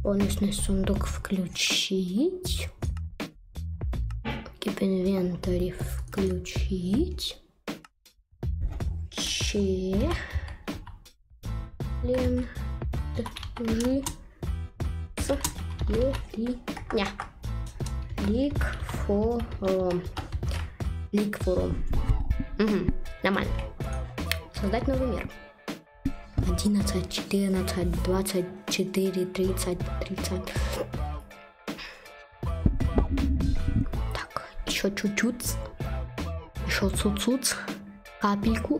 Бонусный сундук включить. Keep inventory включить. Лик форум. Угу, нормально. Создать новый мир. 11, 14, 24, 30. Так, еще чуть-чуть. Еще цуц-цуц. Капельку.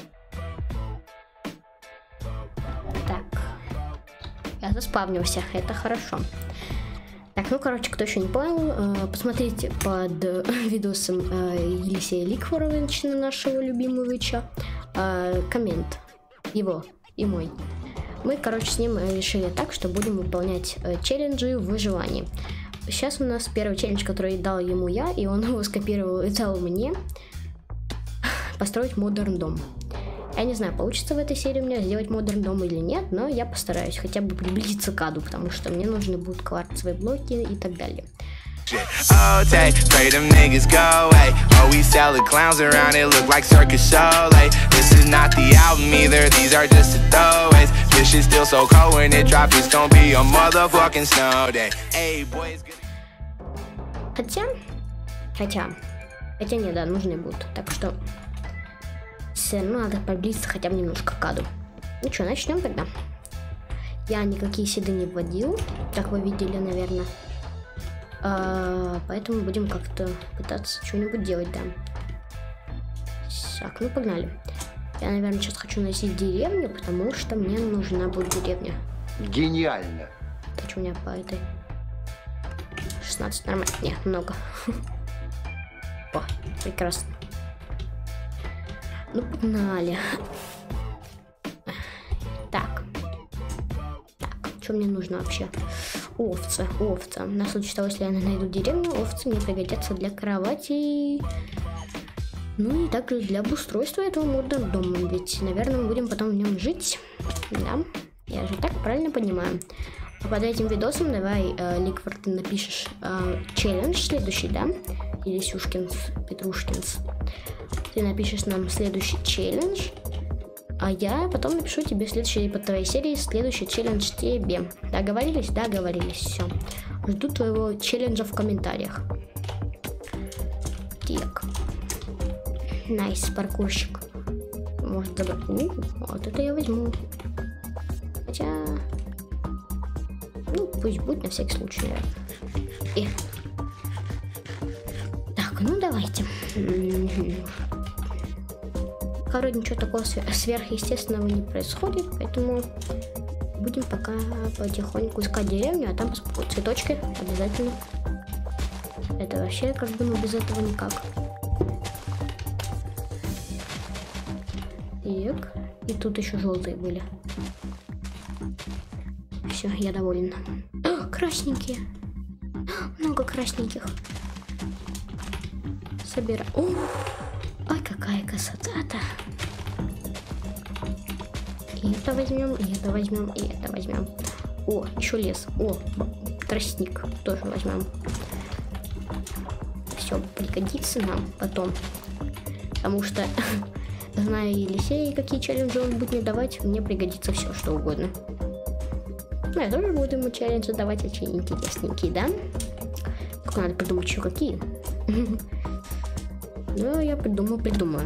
Так. Я заспавнился. Это хорошо. Так, ну, короче, кто еще не понял, посмотрите под видосом Елисея Ликфоровича, нашего любимого Ича, коммент его и мой. Мы, короче, с ним решили так, что будем выполнять челленджи в выживании. Сейчас у нас первый челлендж, который дал ему я, и он его скопировал и дал мне, построить модерн дом. Я не знаю, получится в этой серии у меня сделать модерн дом или нет, но я постараюсь хотя бы приблизиться к аду, потому что мне нужны будут кварцевые блоки и так далее. All day, pray them niggas go away. Oh, we sell the clowns around, it look like circus show. Like, this is not the album either, these are just the throwaways. This shit's still so cold when it drops, it's gonna be a motherfucking snow day. Hey, boys. Хотя не, да, нужны будут. Так что все равно надо приблизиться хотя бы немножко к аду. Ну что, начнем тогда. Я никакие седы не вводил, как вы видели, наверное. Поэтому будем как-то пытаться что-нибудь делать, да. Так, ну погнали. Я, наверное, сейчас хочу носить деревню, потому что мне нужна будет деревня. Гениально. Так что у меня по этой 16 нормально. Нет, много. О, прекрасно. Ну, погнали. Так, что мне нужно вообще? Овцы. На случай того, если я найду деревню, овцы мне пригодятся для кровати. Ну и также для обустройства этого модерн дома. Ведь, наверное, мы будем потом в нем жить. Да, я же так правильно понимаю. Под этим видосом давай, Ликфор, ты напишешь челлендж следующий, да? Или Сюшкинс, Петрушкинс. Ты напишешь нам следующий челлендж. А я потом напишу тебе следующий по твоей серии следующий челлендж тебе. Договорились? Договорились. Все. Жду твоего челленджа в комментариях. Так. Найс, паркурщик. Может забрать. Вот это я возьму. Хотя... Ну, пусть будет на всякий случай, наверное. Так, ну давайте. Короче, ничего такого сверхъестественного не происходит, поэтому будем пока потихоньку искать деревню, а там цветочки обязательно. Это вообще как бы, ну, без этого никак. Так, и тут еще желтые были. Все, я доволен. О, красненькие. Много красненьких. Собираю. Ой, какая красота-то. И это возьмем, и это возьмем, и это возьмем. О, еще лес. О, тростник тоже возьмем. Все пригодится нам потом. Потому что, зная Елисея, какие челленджи он будет мне давать, мне пригодится все, что угодно. Ну, я тоже буду ему челленджи давать, очень интересненькие, да? Только надо придумать еще какие. Ну, я придумаю.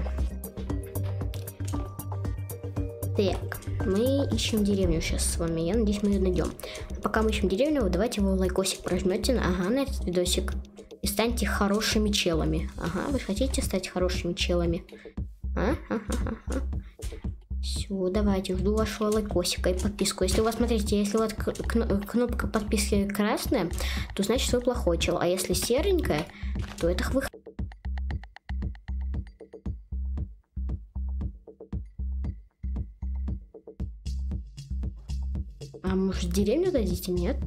Так, мы ищем деревню сейчас с вами. Я надеюсь, мы ее найдем. Пока мы ищем деревню, давайте его лайкосик прожмете на этот видосик. И станьте хорошими челами. Ага, вы хотите стать хорошими челами? Все, давайте, жду вашего лайкосика и подписку. Если у вас, смотрите, если у вас кнопка подписки красная, то значит вы плохой чел. А если серенькая, то это вы... А может деревню дадите? Нет.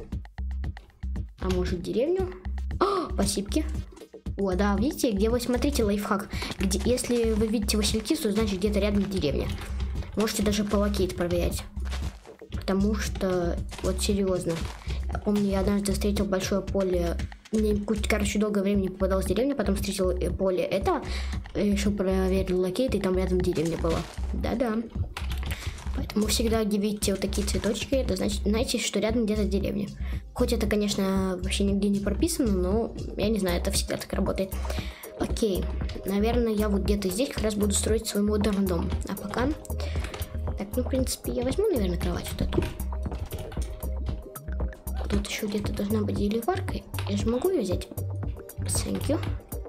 А может деревню? О, спасибо. О, да, видите, где вы смотрите лайфхак. Где, если вы видите васильки, то значит где-то рядом деревня. Можете даже по локейт проверять. Потому что, вот серьезно, Я помню, я однажды встретил большое поле. Мне, короче, долгое время не попадалась деревня, потом встретил поле это, решил проверить локейт, и там рядом деревня была. Да-да. Поэтому всегда видите вот такие цветочки, это значит, знаете, что рядом где-то деревня. Хоть это, конечно, вообще нигде не прописано, но я не знаю, это всегда так работает. Окей, наверное, я вот где-то здесь как раз буду строить свой модерн дом. А пока... Так, ну, в принципе, я возьму, наверное, кровать вот эту. Тут еще где-то должна быть деливарка. Я же могу ее взять? Thank you.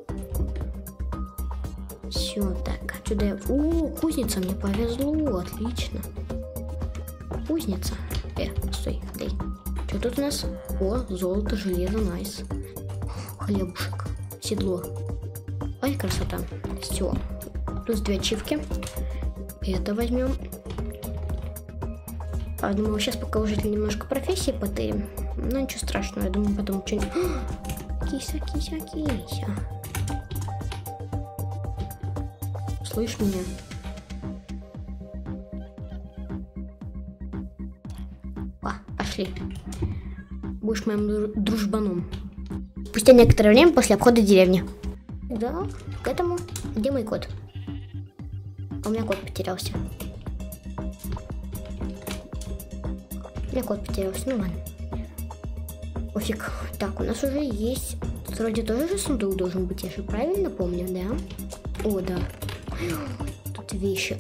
Все, так, отсюда я... О, кузница, мне повезло, отлично. Кузница. Стой, дай. Что тут у нас? О, золото, железо, найс. Хлебушек, седло. Ой, красота. Все. Плюс 2 ачивки. Это возьмем. А, думаю, сейчас пока уже немножко профессии потырим. Ну, ничего страшного, я думаю, потом что-нибудь... Кися, кися, кися. Слышь меня? Пошли. Будешь моим дружбаном. Спустя некоторое время после обхода деревни. Да, к этому. Где мой кот? А у меня кот потерялся. У меня кот потерялся, ну ладно. Пофиг. Так, у нас уже есть... Вроде тоже же сундук должен быть, я же правильно помню, да? О, да. Тут вещи.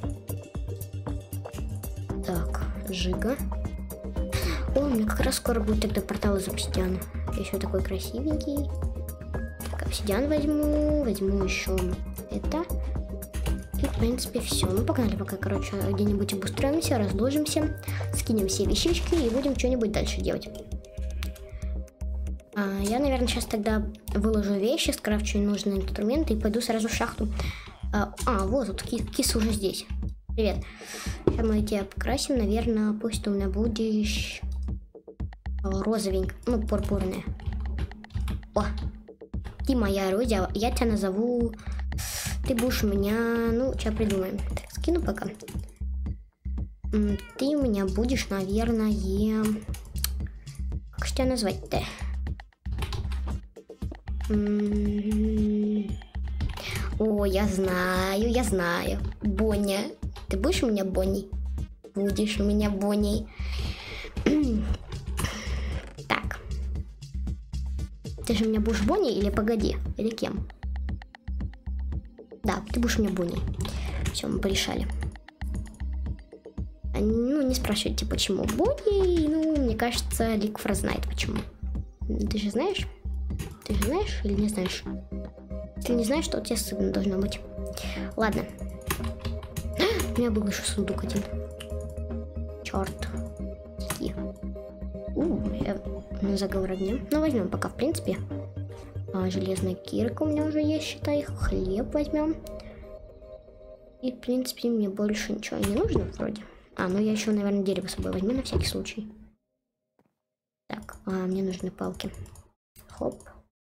Так, Жига. О, у меня как раз скоро будет тогда портал из обсидиана. Еще такой красивенький. Так, обсидиан возьму еще это. И, в принципе, все. Ну, погнали пока, короче, где-нибудь обустроимся, разложимся, скинем все вещички и будем что-нибудь дальше делать. Я, наверное, сейчас тогда выложу вещи, скрафчу нужные инструменты и пойду сразу в шахту. Вот, тут кис уже здесь. Привет. Сейчас мы тебя покрасим, наверное, пусть ты у меня будешь розовенькая, ну, пурпурная. О, ты моя Розя, я тебя назову... Ты будешь у меня... Ну, сейчас придумаем. Так, скину пока. Ты у меня будешь, наверное... Как же тебя назвать-то? О, я знаю. Боня. Ты будешь у меня Бонни? Будешь у меня Бонни. Так. Ты же у меня будешь Бонни или погоди? Или кем? Да, ты будешь у меня Бонни. Все, мы порешали. Ну, не спрашивайте, почему Бонни. Ну, мне кажется, Ликфор знает почему. Ты же знаешь? Ты же знаешь или не знаешь? Если не знаешь, то у тебя стыдно должно быть. Ладно. У меня был еще сундук один. Черт. Я на заговор огня. Ну, возьмем пока, в принципе. Железная кирка у меня уже есть, считай. Хлеб возьмем. И, в принципе, мне больше ничего не нужно вроде. Ну я еще, наверное, дерево с собой возьму на всякий случай. Так, мне нужны палки. Хоп.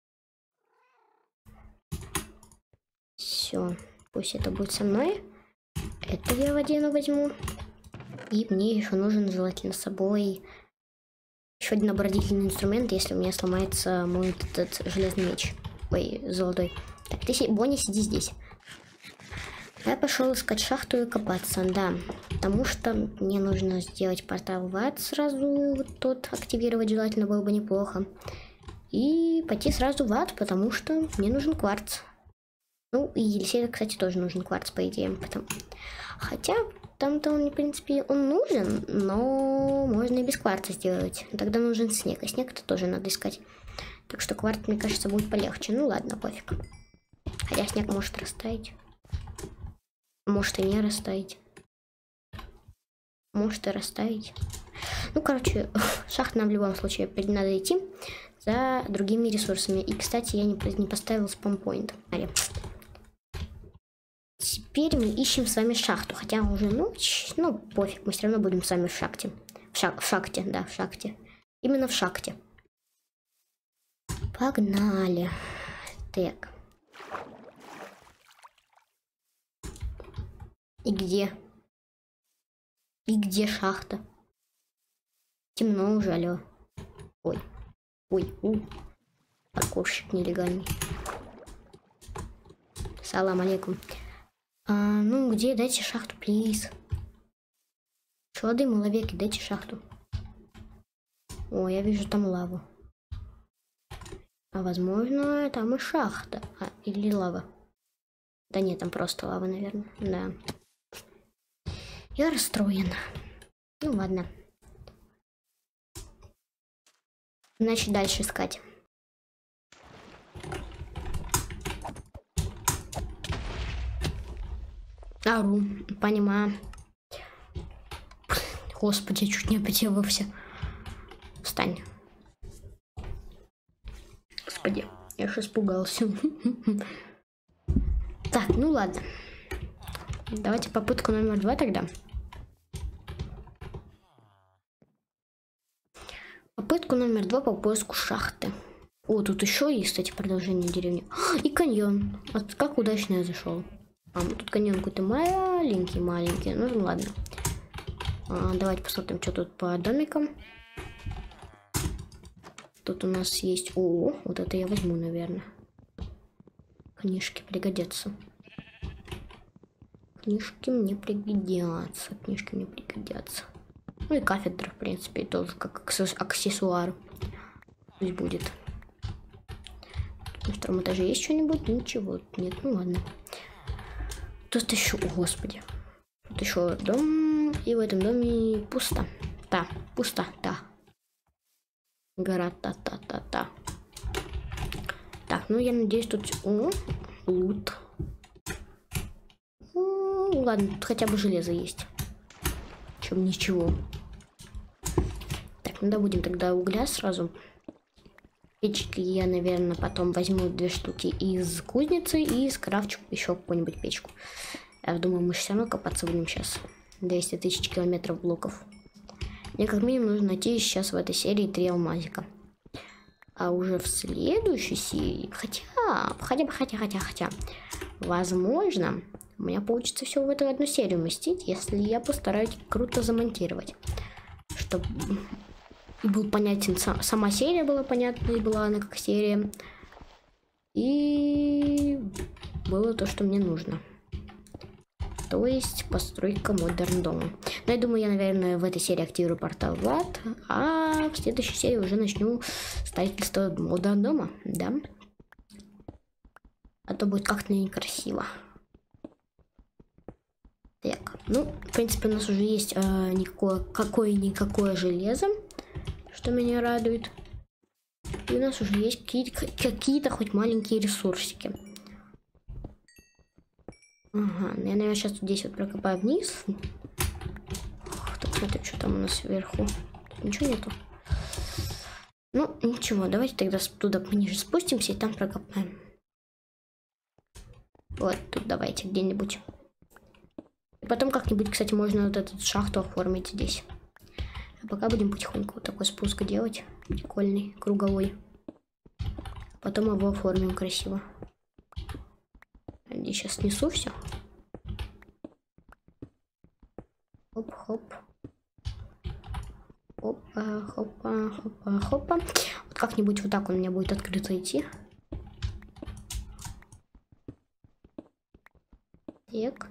Все, пусть это будет со мной. Это я в один возьму. И мне еще нужен желательно с собой еще один оборонительный инструмент, если у меня сломается мой этот железный меч. Ой, золотой. Так, ты, Бонни, сиди здесь. Я пошел искать шахту и копаться, да. Потому что мне нужно сделать портал в ад сразу. Вот тот активировать желательно было бы неплохо. И пойти сразу в ад, потому что мне нужен кварц. Ну, и Елисею, кстати, тоже нужен кварц, по идее. Хотя, там-то он, в принципе, он нужен, но можно и без кварца сделать. Тогда нужен снег, а снег-то тоже надо искать. Так что кварц, мне кажется, будет полегче. Ну, ладно, пофиг. Хотя снег может растаять. Может и не растаять. Может и растаять. Ну, короче, шахт нам в любом случае надо идти за другими ресурсами. И, кстати, я не поставил спампоинт. Теперь мы ищем с вами шахту. Хотя уже ночь, ну, пофиг, мы все равно будем с вами в шахте. В шахте, да, в шахте. Именно в шахте. Погнали. Так. И где? И где шахта? Темно уже, алло. Ой, Ой, паркурщик нелегальный. Салам алейкум. Ну, где? Дайте шахту, плиз. Молодые маловеки, дайте шахту. О, я вижу там лаву. А возможно, там и шахта. Или лава. Да нет, там просто лава, наверное. Да. Я расстроена. Ну ладно. Значит, дальше искать. Ару, понимаю. Господи, я чуть не обиделся. Встань. Господи, я аж испугался. Так, ну ладно. Давайте попытку номер 2 тогда. Попытку номер 2 по поиску шахты. О, тут еще есть, кстати, продолжение деревни. И каньон. Вот как удачно я зашел. Тут каньон какой-то маленький. Ну ладно. Давайте посмотрим, что тут по домикам. Тут у нас есть... О, вот это я возьму, наверное. Книжки пригодятся. Книжки мне пригодятся. Ну и кафедра, в принципе, тоже как аксессуар. Пусть будет. На втором этаже есть что-нибудь? Ничего. Нет, ну ладно. Тут еще... О, господи. Тут еще дом. И в этом доме пусто. Да, пусто, да. Гора, та-та-та-та. Так, ну я надеюсь, тут... О, лут. Ладно, тут хотя бы железо есть. Чем ничего. Так, ну добудем тогда угля сразу. Печки я, наверное, потом возьму 2 штуки из кузницы и скрафчу еще какую-нибудь печку. Я думаю, мы все равно копаться будем сейчас. 200 000 километров блоков. Мне как минимум нужно найти сейчас в этой серии 3 алмазика. А уже в следующей серии... Хотя... Возможно, у меня получится все в эту одну серию вместить, если я постараюсь круто замонтировать. Чтобы и был понятен... Сама серия была понятна, и была она как серия. И было то, что мне нужно. То есть постройка модерн дома. Но я думаю, я, наверное, в этой серии активирую портал Влад, а в следующей серии уже начну строительство модерн дома, да? А то будет как-то некрасиво. Так, ну, в принципе, у нас уже есть какое-никакое железо, что меня радует. И у нас уже есть какие-то хоть маленькие ресурсики. Ага, я, наверное, сейчас здесь вот прокопаю вниз. Так, смотри, что там у нас сверху. Тут ничего нету. Ну, ничего, давайте тогда туда пониже спустимся и там прокопаем. Вот тут давайте где-нибудь. И потом как-нибудь, кстати, можно вот эту шахту оформить здесь. А пока будем потихоньку вот такой спуск делать. Прикольный, круговой. Потом его оформим красиво. Я сейчас снесу все. Хоп-хоп. Хопа, хопа, хопа, хопа. Вот как-нибудь вот так он у меня будет открыто идти. Так.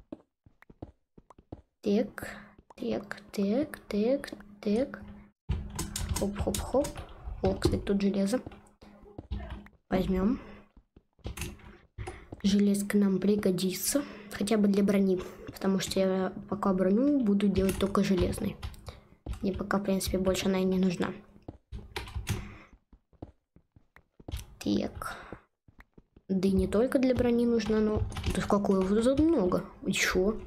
Так. Хоп-хоп-хоп. О, кстати, тут железо. Возьмем. Железка нам пригодится. Хотя бы для брони. Потому что я пока броню буду делать только железной. Мне пока, в принципе, больше она и не нужна. Так. Да и не только для брони нужна, но... Да какое вот много. Еще.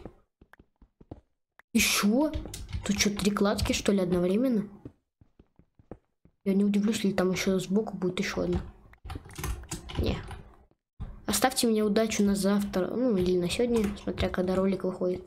Тут что, 3 кладки, что ли, одновременно? Я не удивлюсь, если там еще сбоку будет еще одна. Не. Оставьте мне удачу на завтра, ну или на сегодня, смотря когда ролик выходит.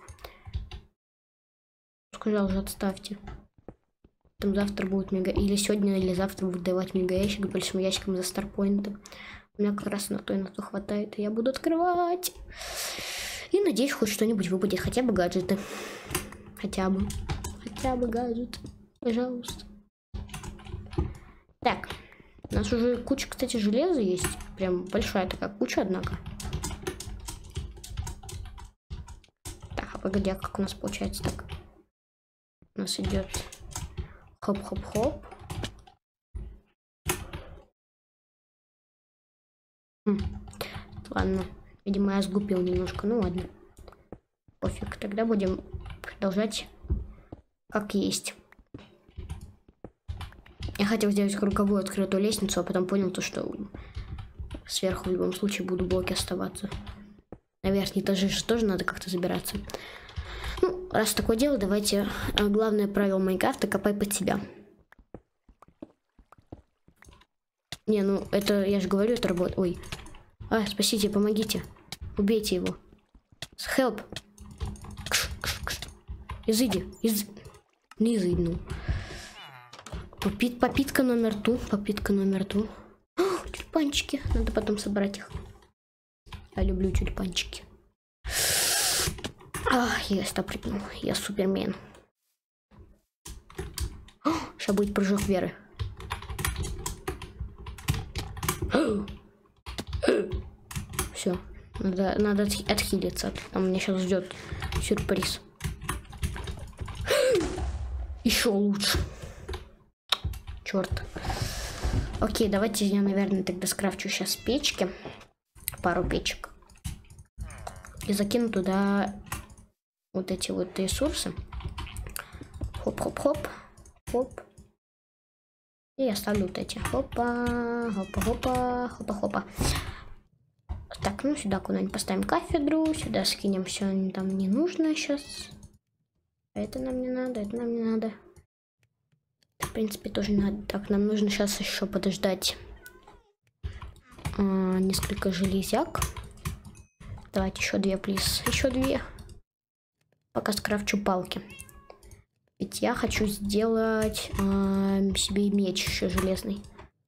Сказал же, отставьте. Там завтра будет мега... Или сегодня, или завтра будут давать мега ящик с большим ящиком за старпоинтом. У меня как раз на то хватает, и я буду открывать. И надеюсь, хоть что-нибудь выпадет, хотя бы гаджеты. Хотя бы гаджет, пожалуйста. Так, У нас уже куча, кстати, железа есть. Прям большая такая куча, однако. Так, а погоди, а как у нас получается так? У нас идет хоп-хоп-хоп. Ладно. Видимо, я сгупил немножко. Ну ладно. Пофиг. Тогда будем продолжать как есть. Я хотел сделать круговую открытую лестницу, а потом понял то, что сверху в любом случае будут блоки оставаться. На верхние этажи же тоже надо как-то забираться. Ну, раз такое дело, давайте. Главное правило Майнкрафта — копай под себя. Не, ну это, я же говорю, это работает. Ой. А, спасите, помогите. Убейте его. Help. Изыди. Не изыдну. Попитка номер 2. Попитка номер 2. О, тюльпанчики. Надо потом собрать их. Я люблю тюльпанчики. Я стопрыгнул. Я супермен. Сейчас будет прыжок веры. Все. Надо отхилиться. Там меня сейчас ждет сюрприз. Еще лучше. Черт. Окей, давайте я, наверное, тогда скрафчу сейчас печки. Пару печек. И закину туда вот эти вот ресурсы. Хоп-хоп-хоп. Хоп. И оставлю вот эти. Хопа, хопа-хопа, хопа-хопа. Так, ну сюда куда-нибудь поставим кафедру. Сюда скинем все там не нужно сейчас. Это нам не надо, это нам не надо. В принципе, тоже надо. Так, нам нужно сейчас еще подождать несколько железяк. Давайте еще 2, плиз. Еще 2. Пока скрафчу палки. Ведь я хочу сделать себе меч еще железный.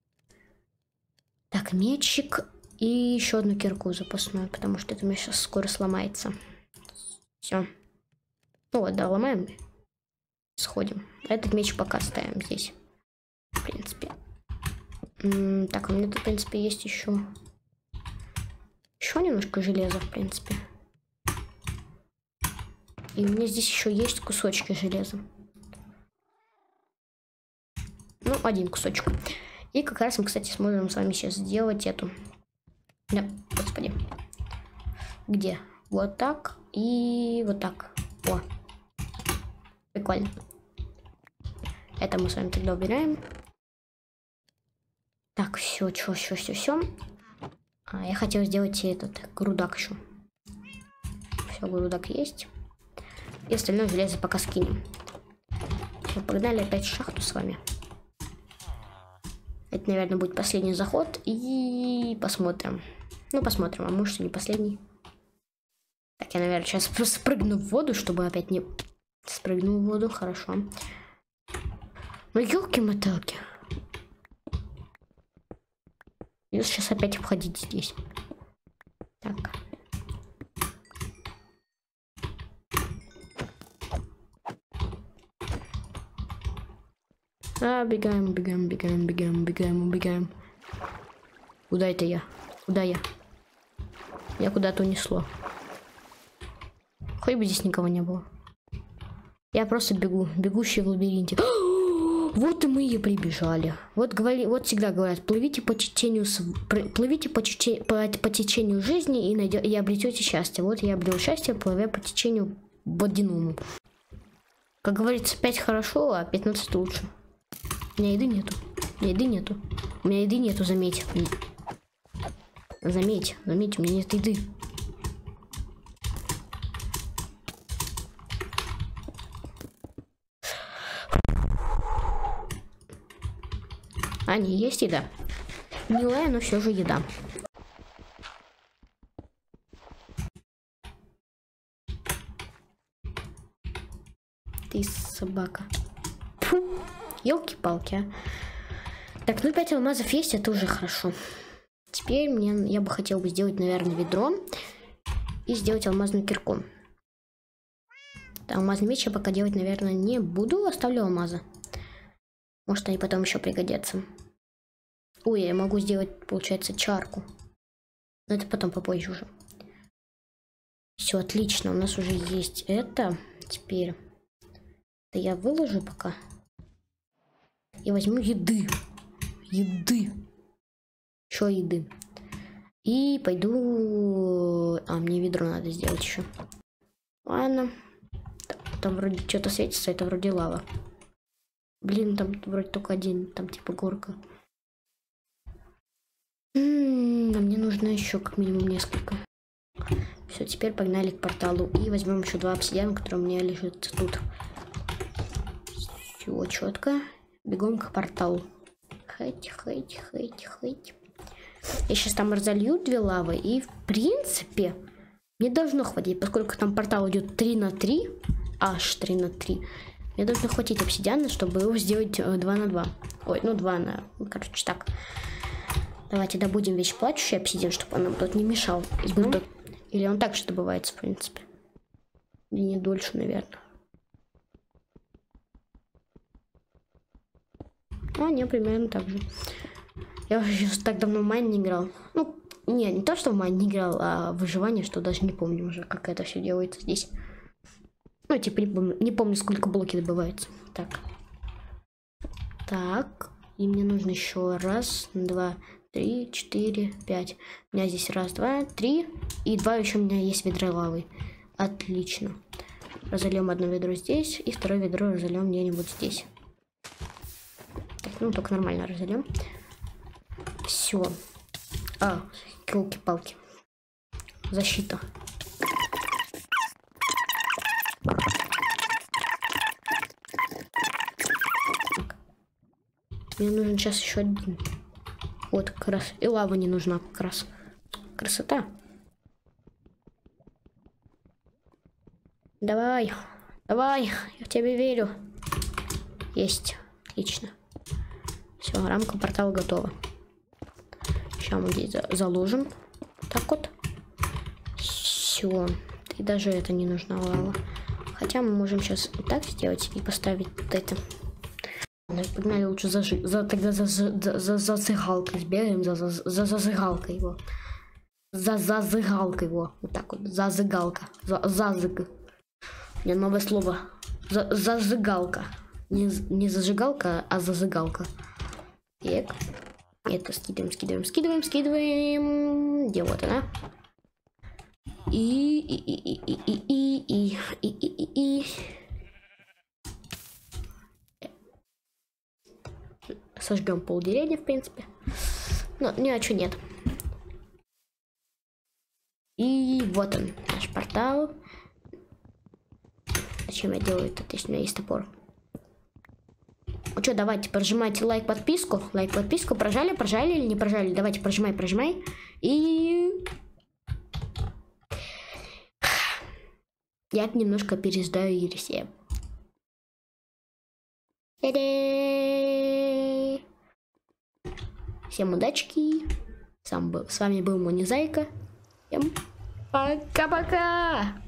Так, мечик. И еще одну кирку запасную, потому что это у меня сейчас скоро сломается. Все. Ну вот, да, ломаем. Сходим. Этот меч пока ставим здесь. В принципе. Так, у меня тут, в принципе, есть еще немножко железа, в принципе. И у меня здесь еще есть кусочки железа. Ну, один кусочек. И как раз мы, кстати, сможем с вами сейчас сделать эту. Да, господи. Где? Вот так и вот так. О. Прикольно. Это мы с вами тогда убираем. Так, все. Я хотел сделать этот грудак еще. Все, грудак есть. И остальное железо пока скинем. Все, погнали опять в шахту с вами. Это, наверное, будет последний заход. И посмотрим. Ну, посмотрим, а может и не последний. Так, я, наверное, сейчас просто спрыгну в воду, чтобы опять не... Спрыгнул в воду, хорошо. Ну, ёлки-моталки. И сейчас опять обходить здесь. Так. Бегаем. Куда это я? Куда я? Я куда-то унесло. Хоть бы здесь никого не было. Я просто бегу. Бегущий в лабиринте. Вот и мы и прибежали. Вот всегда говорят, плывите по течению жизни и обретете счастье. Вот я обрел счастье, плывя по течению водяному. Как говорится, 5 хорошо, а 15 лучше. У меня еды нету. У меня еды нету, заметь. Заметь, у меня нет еды. Не, есть еда. Милая, но все же еда. Ты собака. Ёлки-палки, а. Так, ну 5 алмазов есть, это уже хорошо. Теперь я бы хотел сделать, наверное, ведро. И сделать алмазную кирку. Алмазный меч я пока делать, наверное, не буду. Оставлю алмазы. Может, они потом еще пригодятся. Ой, я могу сделать, получается, чарку. Но это потом, попозже уже. Все, отлично. У нас уже есть это. Теперь это я выложу пока. И возьму еды. Еды. Еще еды. И пойду... А, мне ведро надо сделать еще. Ладно. Там вроде что-то светится, это вроде лава. Блин, там вроде только один, там типа горка. А мне нужно еще как минимум несколько. Все, теперь погнали к порталу. И возьмем еще 2 обсидиана, которые у меня лежат тут. Все четко. Бегом к порталу. Хэть. Я сейчас там разолью 2 лавы. И в принципе мне должно хватить, поскольку там портал идет 3 на 3. Аж 3 на 3. Мне должно хватить обсидиана, чтобы его сделать 2 на 2. Ой, ну 2 на... Короче, так. Давайте добудем весь плачущий обсидиан, чтобы он нам тут не мешал. Или он так же добывается, в принципе. И не дольше, наверное. А, не, примерно так же. Я уже так давно в Майн не играл. Ну, не то, что в Майн не играл, а в выживание, что даже не помню уже, как это все делается здесь. Ну, типа, не помню, сколько блоки добывается. Так. И мне нужно еще 1, 2, 3, 4, 5. У меня здесь 1, 2, 3. И 2 еще у меня есть ведра лавы. Отлично. Разольем одно ведро здесь. И 2 ведро разольем где-нибудь здесь. Так, ну, только нормально разольем. Все. А, елки-палки. Защита. Мне нужен сейчас еще один. Вот как раз. И лава не нужна как раз. Красота. Давай. Давай. Я в тебя верю. Есть. Отлично. Все, рамка портала готова. Сейчас мы здесь заложим. Так вот. Все. И даже это не нужна лава. Хотя мы можем сейчас и так сделать и поставить вот это. Погнали лучше тогда за зазыгалкой сбегаем, за зазыгалкой его. За зазыгалкой его. Вот так вот. Зазыгалка. Зазыг. У меня новое слово. Зазыгалка. Не зажигалка, а зазыгалка. Так. Это скидываем. Где вот она? Сожгем пол деревни, в принципе. Но ни о чем нет. И вот он, наш портал. Зачем я делаю это, если у меня есть топор? Ну что, давайте, прожимайте лайк, подписку. Лайк, подписку. Прожали или не прожали? Давайте, прожимай. И... Я немножко переждаю Елисея. Всем удачки. С вами был Монизайка. Всем пока-пока.